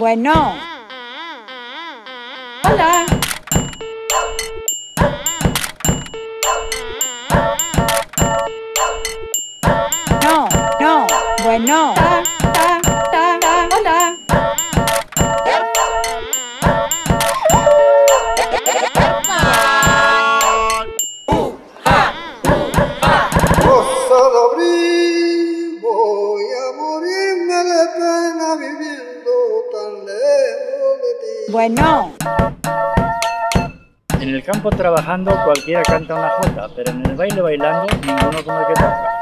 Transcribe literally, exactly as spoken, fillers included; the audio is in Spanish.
Bueno. Hola. No, no, bueno. Ta, ta, ta, ta, hola. Rosa de abril, voy a morirme de pena viviendo tan lejos de ti. Bueno. En el campo trabajando cualquiera canta una jota, pero en el baile bailando ninguno como el que toca.